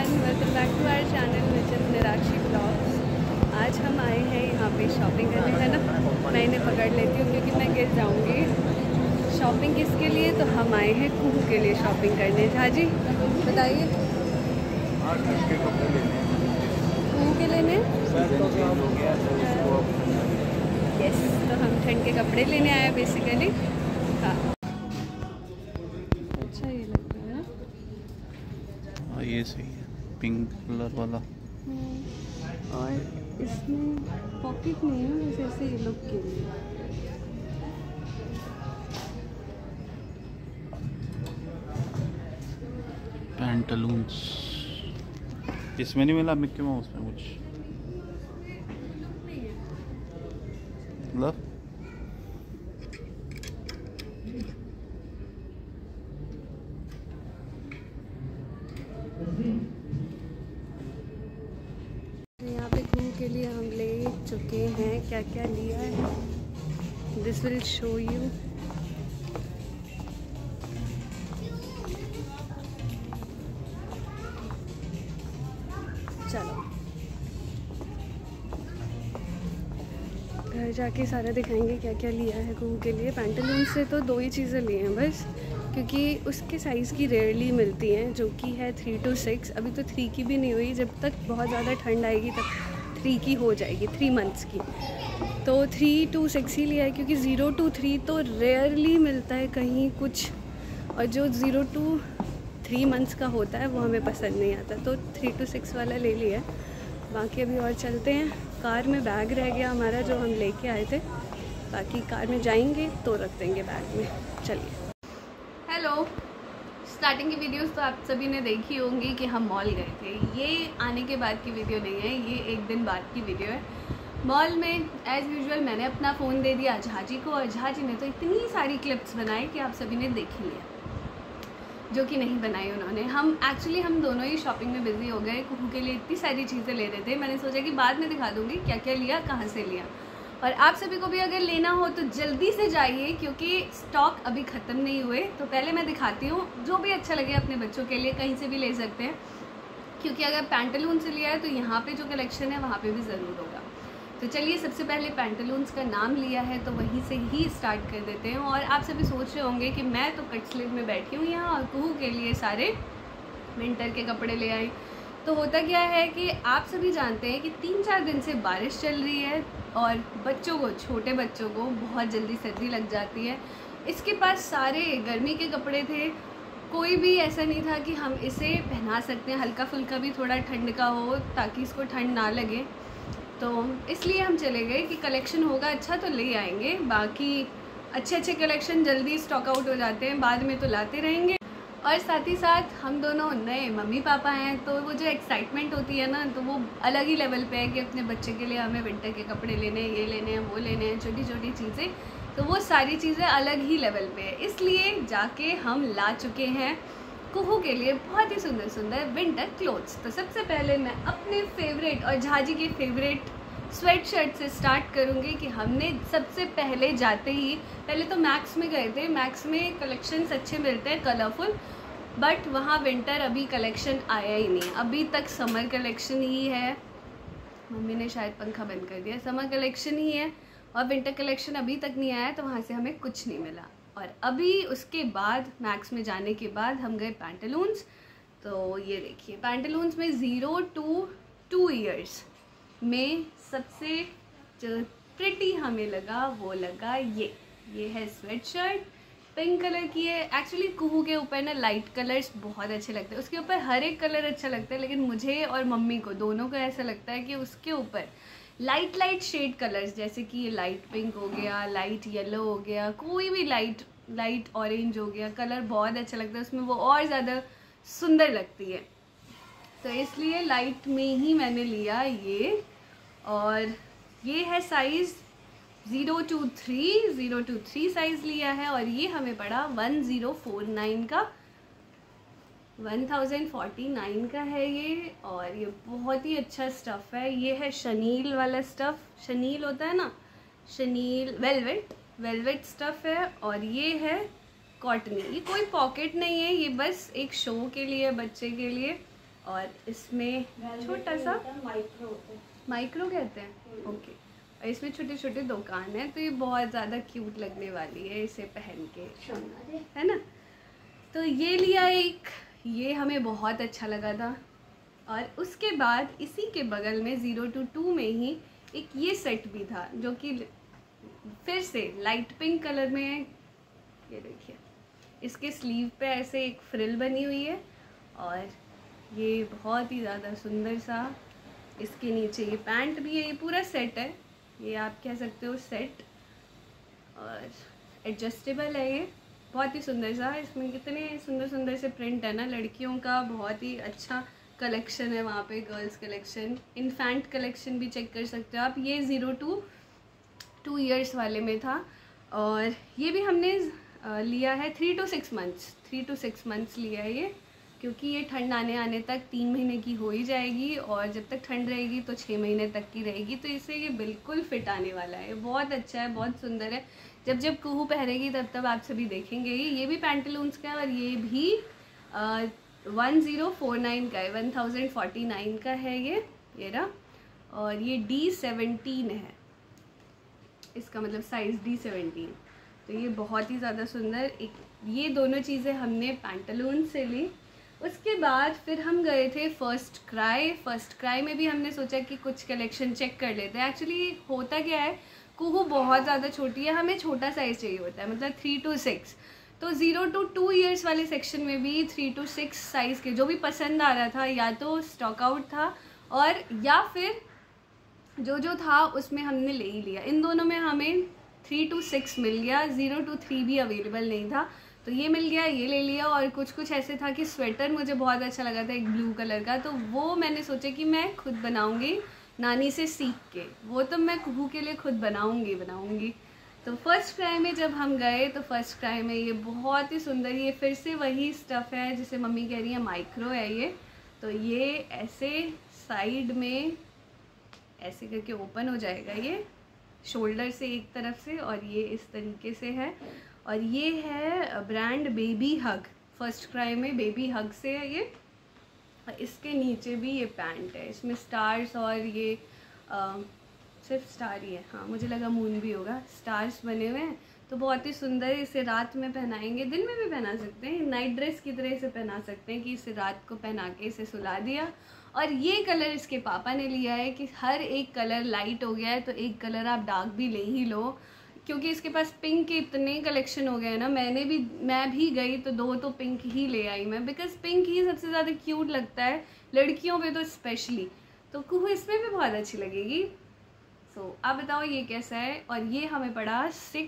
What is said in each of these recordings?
Everyone, welcome back to our channel which is Nirakshi blogs. आज हम आए हैं यहाँ पे शॉपिंग करने, है ना। मैं इन्हें पकड़ लेती हूँ क्योंकि मैं गिर जाऊँगी। शॉपिंग किसके लिए? तो हम आए हैं कुहू के लिए शॉपिंग करने। झा जी बताइए, कुहू के लेने? यस, तो हम ठंड के कपड़े लेने आए हैं बेसिकली। हाँ, अच्छा ये लग रहा है। हाँ ये सही है, पिंक कलर वाला। और इसमें पॉकेट नहीं है, बस ऐसे ये लुक के लिए। पैंटलून्स इसमें नहीं मिला मिक्की माउस में कुछ मतलब। यहाँ पे कुहू के लिए हम ले चुके हैं, क्या क्या लिया है दिस विल शो यू। चलो घर जाके सारा दिखाएंगे क्या क्या लिया है कुहू के लिए। पैंटलून से तो दो ही चीज़ें ली हैं बस, क्योंकि उसके साइज़ की रेयरली मिलती हैं, जो कि है 3 to 6। अभी तो 3 की भी नहीं हुई, जब तक बहुत ज़्यादा ठंड आएगी तब 3 की हो जाएगी, 3 months की। तो 3 to 6 ही लिया है, क्योंकि 0 to 3 तो रेयरली मिलता है कहीं कुछ, और जो 0 to 3 months का होता है वो हमें पसंद नहीं आता, तो 3 to 6 वाला ले लिया है। बाकी अभी और चलते हैं। कार में बैग रह गया हमारा जो हम लेके आए थे, बाकी कार में जाएंगे तो रख देंगे बैग में। चलिए। हेलो, स्टार्टिंग की वीडियोस तो आप सभी ने देखी होंगी कि हम मॉल गए थे। ये आने के बाद की वीडियो नहीं है, ये एक दिन बाद की वीडियो है। मॉल में एज़ यूजुअल मैंने अपना फ़ोन दे दिया झा जी को, और झा जी ने तो इतनी सारी क्लिप्स बनाई कि आप सभी ने देख ही लिया, जो कि नहीं बनाई उन्होंने। हम दोनों ही शॉपिंग में बिज़ी हो गए। कुहू के लिए इतनी सारी चीज़ें ले रहे थे, मैंने सोचा कि बाद में दिखा दूँगी क्या क्या लिया, कहाँ से लिया। और आप सभी को भी अगर लेना हो तो जल्दी से जाइए, क्योंकि स्टॉक अभी ख़त्म नहीं हुए। तो पहले मैं दिखाती हूँ, जो भी अच्छा लगे अपने बच्चों के लिए कहीं से भी ले सकते हैं, क्योंकि अगर पैंटलून से लिया है तो यहाँ पे जो कलेक्शन है वहाँ पे भी ज़रूर होगा। तो चलिए, सबसे पहले पैंटलून्स का नाम लिया है तो वहीं से ही स्टार्ट कर देते हैं। और आप सभी सोच रहे होंगे कि मैं तो कट स्लीव में बैठी हूँ यहाँ, और कुहू के लिए सारे विंटर के कपड़े ले आई। तो होता क्या है कि आप सभी जानते हैं कि 3-4 दिन से बारिश चल रही है, और बच्चों को, छोटे बच्चों को बहुत जल्दी सर्दी लग जाती है। इसके पास सारे गर्मी के कपड़े थे, कोई भी ऐसा नहीं था कि हम इसे पहना सकते हैं। हल्का फुल्का भी थोड़ा ठंड का हो ताकि इसको ठंड ना लगे, तो इसलिए हम चले गए कि कलेक्शन होगा अच्छा तो ले आएंगे। बाकी अच्छे कलेक्शन जल्दी स्टॉक आउट हो जाते हैं, बाद में तो लाते रहेंगे। और साथ ही साथ हम दोनों नए मम्मी पापा हैं, तो वो जो एक्साइटमेंट होती है ना, तो वो अलग ही लेवल पे है कि अपने बच्चे के लिए हमें विंटर के कपड़े लेने हैं, ये लेने हैं, वो लेने हैं, छोटी छोटी चीज़ें। तो वो सारी चीज़ें अलग ही लेवल पे है, इसलिए जाके हम ला चुके हैं कुहू के लिए बहुत ही सुंदर सुंदर विंटर क्लोथ्स। तो सबसे पहले मैं अपने फेवरेट और झाजी के फेवरेट स्वेट शर्ट से स्टार्ट करूँगी कि हमने सबसे पहले जाते ही, पहले तो मैक्स में गए थे। मैक्स में कलेक्शंस अच्छे मिलते हैं, कलरफुल, बट वहाँ विंटर अभी कलेक्शन आया ही नहीं। अभी तक समर कलेक्शन ही है, मम्मी ने शायद पंखा बंद कर दिया, समर कलेक्शन ही है और विंटर कलेक्शन अभी तक नहीं आया, तो वहाँ से हमें कुछ नहीं मिला। और अभी उसके बाद मैक्स में जाने के बाद हम गए पैंटलून्स। तो ये देखिए, पैंटलून्स में 0 to 2 years में सबसे जो प्रिटी हमें लगा वो लगा ये है स्वेट शर्ट, पिंक कलर की है। एक्चुअली कुहू के ऊपर ना लाइट कलर्स बहुत अच्छे लगते हैं, उसके ऊपर हर एक कलर अच्छा लगता है, लेकिन मुझे और मम्मी को दोनों को ऐसा लगता है कि उसके ऊपर लाइट शेड कलर्स, जैसे कि ये लाइट पिंक हो गया, लाइट येलो हो गया, कोई भी लाइट ऑरेंज हो गया, कलर बहुत अच्छा लगता है उसमें, वो और ज़्यादा सुंदर लगती है। तो इसलिए लाइट में ही मैंने लिया ये, और ये है साइज़ 0 to 3 साइज़ लिया है, और ये हमें पड़ा 1049 का, 1049 का है ये। और ये बहुत ही अच्छा स्टफ़ है, ये है शनील वाला स्टफ़, शनील होता है ना, शनील वेलवेट स्टफ़ है। और ये है कॉटनी, ये कोई पॉकेट नहीं है, ये बस एक शो के लिए, बच्चे के लिए और इसमें छोटा सा माइक्रो कहते हैं, ओके। और इसमें छोटे छोटे दुकान है, तो ये बहुत ज़्यादा क्यूट लगने वाली है इसे पहन के, है ना। तो ये लिया एक, ये हमें बहुत अच्छा लगा था। और उसके बाद इसी के बगल में 022 में ही एक ये सेट भी था, जो कि फिर से लाइट पिंक कलर में है। ये देखिए, इसके स्लीव पे ऐसे एक फ्रिल बनी हुई है और ये बहुत ही ज़्यादा सुंदर सा। इसके नीचे ये पैंट भी है, ये पूरा सेट है, ये आप कह सकते हो सेट। और एडजस्टेबल है, ये बहुत ही सुंदर सा। इसमें कितने सुंदर सुंदर से प्रिंट है ना, लड़कियों का बहुत ही अच्छा कलेक्शन है वहाँ पे, गर्ल्स कलेक्शन, इन्फेंट कलेक्शन भी चेक कर सकते हो आप। ये 0 to 2 years वाले में था। और ये भी हमने लिया है 3 to 6 months, 3 to 6 months लिया है ये, क्योंकि ये ठंड आने तक 3 महीने की हो ही जाएगी, और जब तक ठंड रहेगी तो 6 महीने तक की रहेगी। तो इसे ये बिल्कुल फिट आने वाला है, बहुत अच्छा है, बहुत सुंदर है। जब जब कुहू पहनेगी तब आप सभी देखेंगे ये भी पैंटलून्स का है, और ये भी 1049 का है, 1049 का है ये रहा। और ये D17 है, इसका मतलब साइज़ D17। तो ये बहुत ही ज़्यादा सुंदर एक, ये दोनों चीज़ें हमने पैंटलून से ली। उसके बाद फिर हम गए थे फर्स्ट क्राई में भी हमने सोचा कि कुछ कलेक्शन चेक कर लेते हैं। एक्चुअली होता क्या है, कुहू बहुत ज़्यादा छोटी है, हमें छोटा साइज़ चाहिए होता है, मतलब 3 to 6। तो 0 to 2 years वाले सेक्शन में भी 3 to 6 साइज़ के जो भी पसंद आ रहा था, या तो स्टॉक आउट था और या फिर जो था उसमें हमने ले ही लिया। इन दोनों में हमें 3 to 6 मिल गया, 0 to 3 भी अवेलेबल नहीं था, तो ये मिल गया, ये ले लिया। और कुछ ऐसे था कि स्वेटर मुझे बहुत अच्छा लगा था एक ब्लू कलर का, तो वो मैंने सोचा कि मैं खुद बनाऊँगी नानी से सीख के, वो तो मैं कुहू के लिए खुद बनाऊँगी। तो फर्स्ट क्राई में जब हम गए तो फर्स्ट क्राई में ये बहुत ही सुंदर, ये फिर से वही स्टफ़ है जिसे मम्मी कह रही है माइक्रो है ये। तो ये ऐसे साइड में ऐसे करके ओपन हो जाएगा ये शोल्डर से एक तरफ से, और ये इस तरीके से है। और ये है brand Babyhug, FirstCry में बेबी हग से है ये। और इसके नीचे भी ये पैंट है, इसमें स्टार्स और ये सिर्फ स्टार ही है, हाँ मुझे लगा मून भी होगा, स्टार्स बने हुए हैं। तो बहुत ही सुंदर है, इसे रात में पहनाएंगे, दिन में भी पहना सकते हैं, नाइट ड्रेस की तरह इसे पहना सकते हैं कि इसे रात को पहना के इसे सुला दिया। और ये कलर इसके पापा ने लिया है कि हर एक कलर लाइट हो गया है, तो एक कलर आप डार्क भी ले ही लो, क्योंकि इसके पास पिंक के इतने कलेक्शन हो गए हैं ना। मैं भी गई तो 2 तो पिंक ही ले आई मैं, बिकॉज पिंक ही सबसे ज़्यादा क्यूट लगता है लड़कियों पे तो स्पेशली। तो कुहू इसमें भी बहुत अच्छी लगेगी। सो आप बताओ ये कैसा है। और ये हमें पड़ा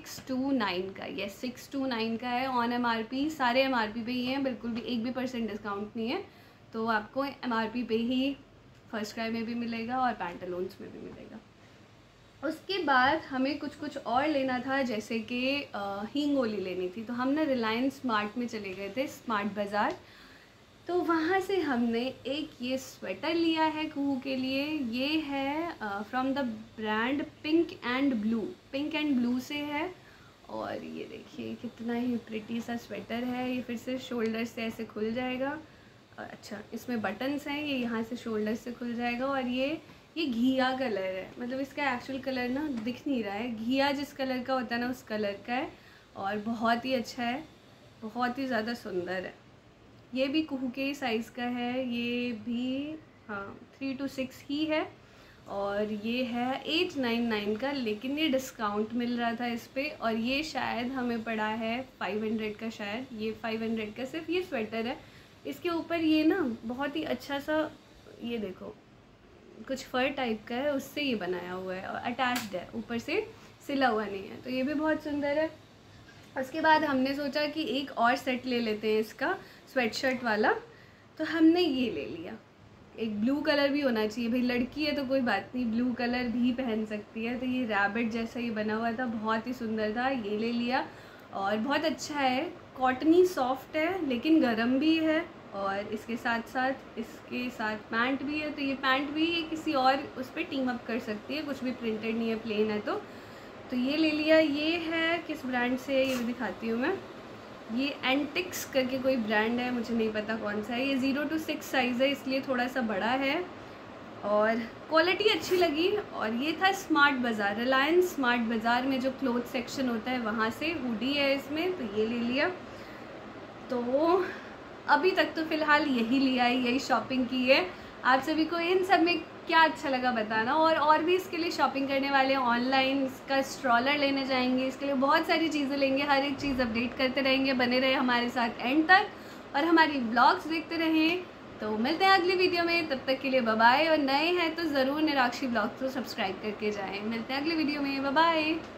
629 का, ये 629 का है ऑन MRP, सारे MRP पे ही हैं, बिल्कुल भी 1% डिस्काउंट नहीं है। तो आपको MRP पे ही फर्स्ट क्राई में भी मिलेगा और पैंटलून्स में भी मिलेगा। उसके बाद हमें कुछ और लेना था, जैसे कि हींगोली लेनी थी, तो हम ना रिलायंस स्मार्ट में चले गए थे, स्मार्ट बाज़ार। तो वहाँ से हमने एक ये स्वेटर लिया है कुहू के लिए, ये है from the brand pink and blue से है। और ये देखिए कितना ही प्रिटी सा स्वेटर है, ये फिर से शोल्डर से ऐसे खुल जाएगा। अच्छा, इसमें बटन्स हैं, ये यहाँ से शोल्डर से खुल जाएगा। और ये घिया कलर है, मतलब इसका एक्चुअल कलर ना दिख नहीं रहा है, घिया जिस कलर का होता है ना उस कलर का है, और बहुत ही अच्छा है, बहुत ही ज़्यादा सुंदर है। ये भी कुहू के ही साइज़ का है, ये भी हाँ 3 to 6 ही है। और ये है 899 का, लेकिन ये डिस्काउंट मिल रहा था इस पर, और ये शायद हमें पड़ा है 500 का, शायद ये 500 का सिर्फ ये स्वेटर है। इसके ऊपर ये ना बहुत ही अच्छा सा, ये देखो कुछ फर टाइप का है, उससे ये बनाया हुआ है और अटैच्ड है, ऊपर से सिला हुआ नहीं है, तो ये भी बहुत सुंदर है। उसके बाद हमने सोचा कि एक और सेट ले लेते हैं इसका स्वेटशर्ट वाला, तो हमने ये ले लिया। एक ब्लू कलर भी होना चाहिए भाई, लड़की है तो कोई बात नहीं, ब्लू कलर भी पहन सकती है। तो ये रैबिट जैसा ये बना हुआ था, बहुत ही सुंदर था, ये ले लिया। और बहुत अच्छा है, कॉटनी सॉफ्ट है लेकिन गर्म भी है, और इसके साथ पैंट भी है। तो ये पैंट भी किसी और उस पर टीम अप कर सकती है, कुछ भी प्रिंटेड नहीं है, प्लेन है। तो ये ले लिया। ये है किस ब्रांड से है ये भी दिखाती हूँ मैं, ये एंटिक्स करके कोई ब्रांड है, मुझे नहीं पता कौन सा है। ये 0 to 6 साइज़ है, इसलिए थोड़ा सा बड़ा है और क्वालिटी अच्छी लगी। और ये था स्मार्ट बाज़ार, रिलायंस स्मार्ट बाज़ार में जो क्लोथ सेक्शन होता है वहाँ से हुडी है इसमें, तो ये ले लिया। तो अभी तक तो फ़िलहाल यही लिया है, यही शॉपिंग की है। आप सभी को इन सब में क्या अच्छा लगा बताना। और भी इसके लिए शॉपिंग करने वाले हैं, ऑनलाइन इसका स्ट्रॉलर लेने जाएंगे, इसके लिए बहुत सारी चीज़ें लेंगे, हर एक चीज़ अपडेट करते रहेंगे। बने रहे हमारे साथ एंड तक और हमारी ब्लॉग्स देखते रहें। तो मिलते हैं अगली वीडियो में, तब तक के लिए बाय बाय। और नए हैं तो ज़रूर निराक्षी ब्लॉग्स को सब्सक्राइब करके जाएँ। मिलते हैं अगली वीडियो में, बाय बाय।